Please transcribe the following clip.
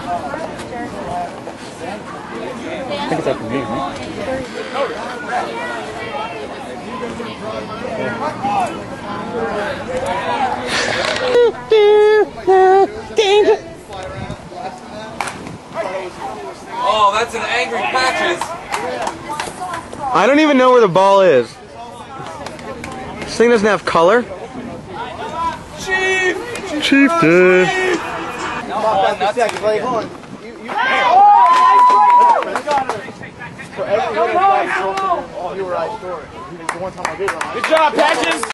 I think it's after me, right? Oh, that's an angry Patches. I don't even know where the ball is. This thing doesn't have color. Chief! Chief did. Good job, Patches!